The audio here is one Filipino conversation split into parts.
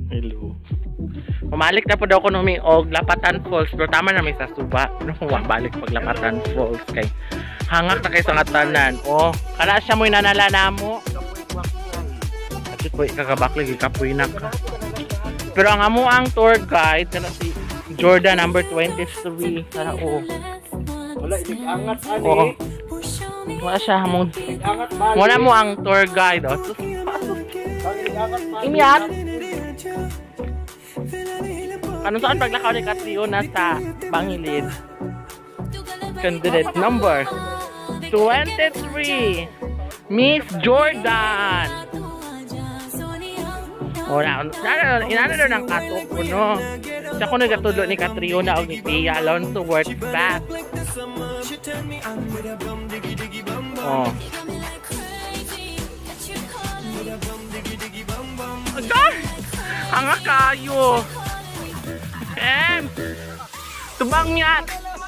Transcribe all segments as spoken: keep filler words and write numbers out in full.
Hello. Mamalik na po daw ko nung may og Lapatan Falls. Pero tama na may sa suba. Ano kung balik pag Lapatan Falls kay hangak na kay sa ngatanan. Oh, kana siya mo'y nanala na mo. Kasi po ikakabaklig ikapoy na ka. Pero ang amo ang tour guide na si Jordan number twenty-three. Tara oh. Wala ilig-angat ani. Oh. Wala siya mo. Wala mo ang tour guide oh. Imyat. Ano saan paglakaw ni Catriona sa Bangilid? Candidate number twenty-three, Miss Jordan. O na, inano na ng katok ko no. Siya ko nagatulo ni Catriona o ni Tia Alonso worth back. Oh. Agad! Hanga kayo! Em! Tubang yan!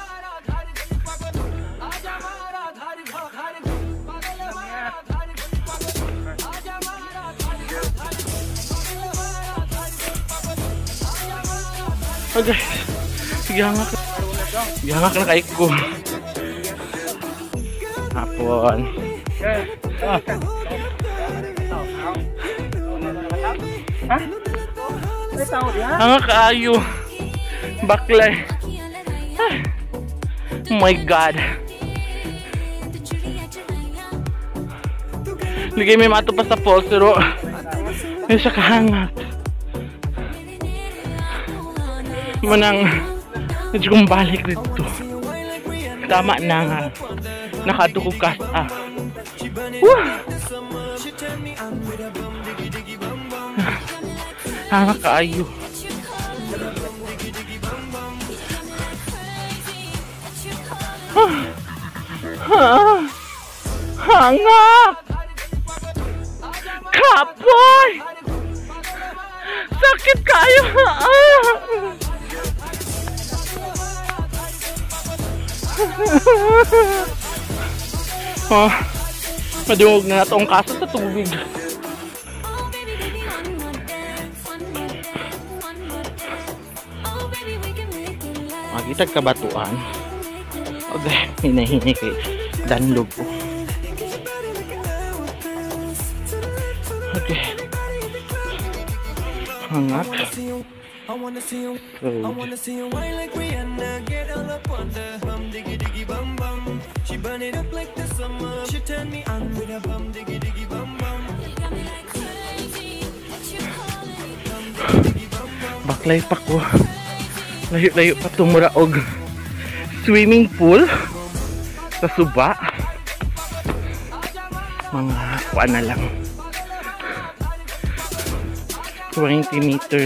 Okay. Sige, hanga ka. Sige, hanga ka na kaik ko. Hapon. Ha? Hanga kaayo. Baklay. Oh my God. Ligay may mato pa sa falls pero hindi siya kahangat. Manang medyo kong balik dito. Tama na nga. Nakadukog ka ah. Woo! Hanga kaayo. Hanga! Kapoy! Sakit kayo! Oh, madungog na natong kaso sa tubig. Magitag kabatuan. Okay, hinahinay kay danlog po. Okay. Hangat. I wanna see you. I wanna see you wine like Rihanna, get all up on the bum diggy diggy bum bum. She burn it up like the summer. She turn me on with a bum diggy diggy bum bum. Baklay pa ko. Layo-layo pa tumuraog. Swimming pool sa suba. Mga kuan na lang. twenty meters.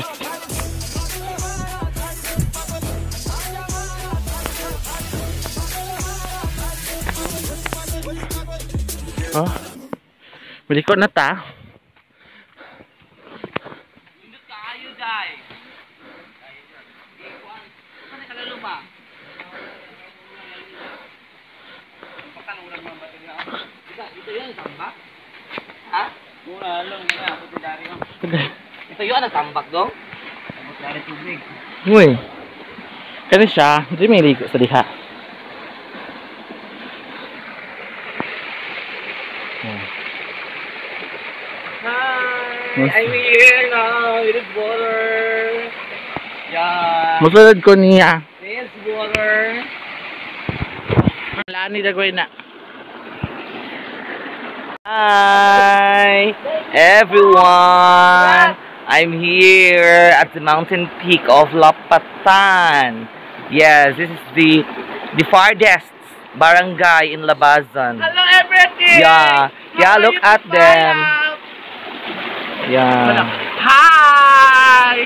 Oh, malikot na ta. Indot kaayo day. Ano ka lalo ba? Pagkanuran mo ba ito? Ito yun, tambak? Ha? Mura lang na ako sa dari. Ito yun, ang tambak do? Tambak dari tubig. Uy. Kani siya, hindi may ligo sa diha. I'm here now with the water. Yeah. Masulad ko niya. This water. Lani dagway na. Hi everyone. I'm here at the mountain peak of Lapatan. Yes, this is the the farthest barangay in Labazan. Hello everything. Yeah. Yeah, look at them. Yeah. Hi!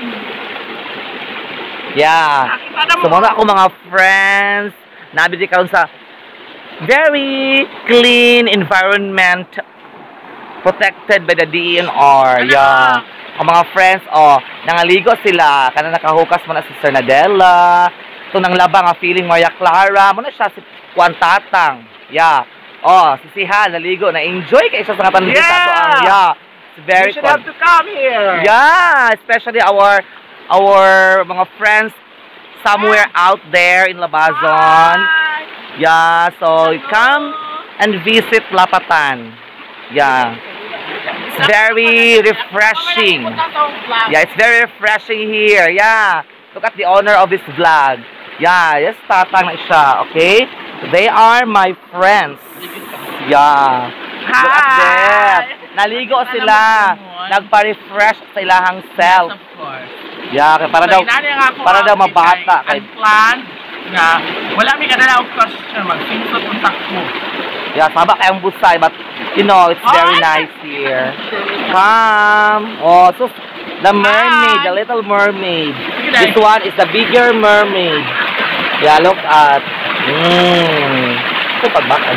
Yeah. Sumama ako mga friends. Nabili karon sa very clean environment protected by the D N R. Yeah. Ang mga friends, oh, nangaligo sila. Kana nakahukas mo na si Sir Nadella. Ito nang laba nga feeling Maria Clara. Muna siya si Juan Tatang. Yeah. Oh, si Siha, naligo. Na-enjoy kayo sa mga tanong yeah. sa ito ang, yeah. It's very You should have fun. to come here. Yeah, especially our our mga friends somewhere out there in Labazon. Yeah, so come and visit Lapatan. Yeah. It's very refreshing. Yeah, it's very refreshing here. Yeah. Look at the owner of this vlog. Yeah, yes, tatang na siya, okay? They are my friends. Yeah. Look at them. Naligo sila. Nagpa-refresh sa ilahang self. Of course. Yeah, kaya para So, daw inani nga ako para daw ang mabata kay kay unplanned nga wala mi kadala og question magsinsot untak mo. Yeah, saba kayong busay, but you know, it's very nice here. Come. Oh, so the mermaid, the little mermaid. This one is the bigger mermaid. Yeah, look at. Mm. Ito pagbakan.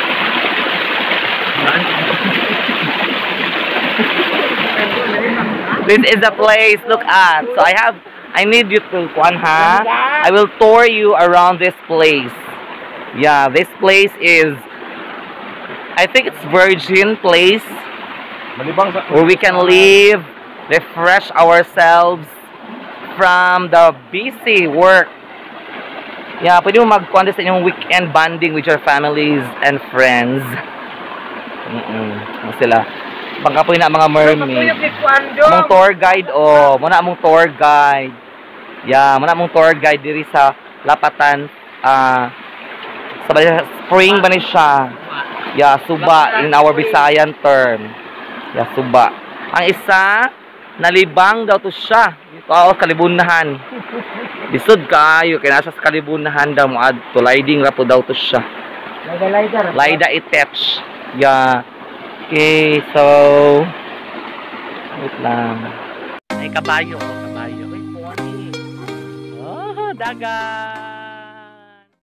This is the place. Look at. So I have. I need you to, Kwan, ha? I will tour you around this place. Yeah, this place is. I think it's virgin place where we can live, refresh ourselves from the busy work. Yeah, pwede mo mag-kuwan sa inyong weekend bonding with your families and friends. Mm-mm. Ano sila? Pangkapoy na mga mermaid. Among tour guide, oh. Muna among tour guide. Yeah, muna among tour guide diri sa Lapatan. Ah, sa spring ba ni siya? Yeah, suba in our Visayan term. Yeah, suba. Ang isa, nalibang daw to siya. Oo, kalibunahan. Bisod kayo, kaya nasa kalibunahan daw mo ad to liding ra po daw to siya. Laida itech. Yeah. Okay, so wait lang. Ay kabayo, oh, kabayo. Ay, pony. Oh, dagat.